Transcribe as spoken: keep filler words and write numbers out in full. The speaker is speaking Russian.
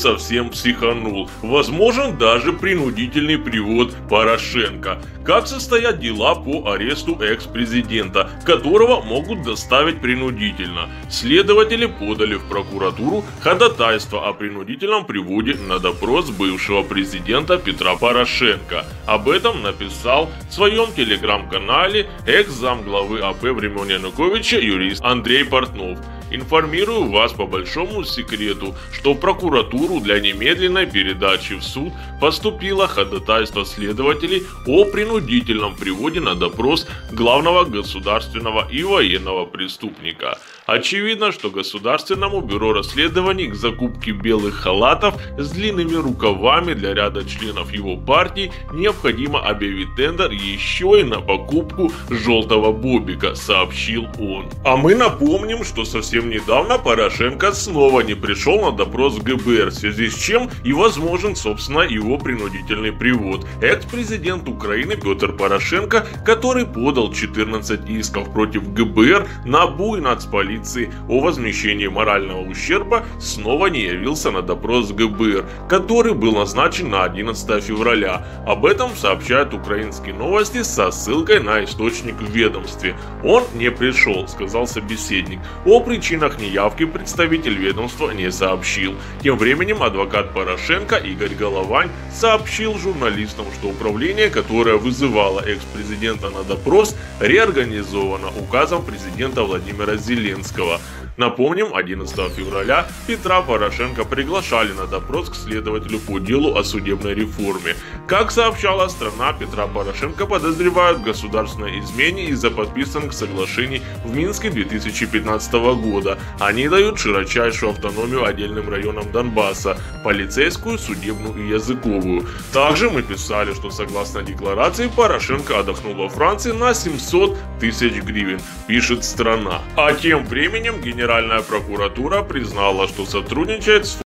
совсем психанул. Возможен даже принудительный привод Порошенко. Как состоят дела по аресту экс-президента, которого могут доставить принудительно? Следователи подали в прокуратуру ходатайство о принудительном приводе на допрос бывшего президента Петра Порошенко. Об этом написал в своем телеграм-канале экс-замглавы АП времен Януковича юрист Андрей Портнов. Информирую вас по большому секрету, что в прокуратуру для немедленной передачи в суд поступило ходатайство следователей о принудительном приводе на допрос главного государственного и военного преступника. Очевидно, что Государственному бюро расследований к закупке белых халатов с длинными рукавами для ряда членов его партии необходимо объявить тендер еще и на покупку желтого бобика, сообщил он. А мы напомним, что совсем недавно Порошенко снова не пришел на допрос в ГБР, в связи с чем и возможен, собственно, его принудительный привод. Экс-президент Украины Петр Порошенко, который подал четырнадцать исков против ГБР, НАБУ и нацполиции о возмещении морального ущерба, снова не явился на допрос в ГБР, который был назначен на одиннадцатое февраля. Об этом сообщают украинские новости со ссылкой на источник в ведомстве. Он не пришел, сказал собеседник. О причинах неявки представитель ведомства не сообщил. Тем временем адвокат Порошенко Игорь Головань сообщил журналистам, что управление, которое вызывало экс-президента на допрос, реорганизовано указом президента Владимира Зеленского. Напомним, одиннадцатого февраля Петра Порошенко приглашали на допрос к следователю по делу о судебной реформе. Как сообщала страна, Петра Порошенко подозревают в государственной измене из-за подписанных соглашений в Минске две тысячи пятнадцатого года. Они дают широчайшую автономию отдельным районам Донбасса, полицейскую, судебную и языковую. Также мы писали, что согласно декларации Порошенко отдохнул во Франции на семьсот тысяч гривен, пишет страна. А тем временем Генеральная прокуратура признала, что сотрудничает с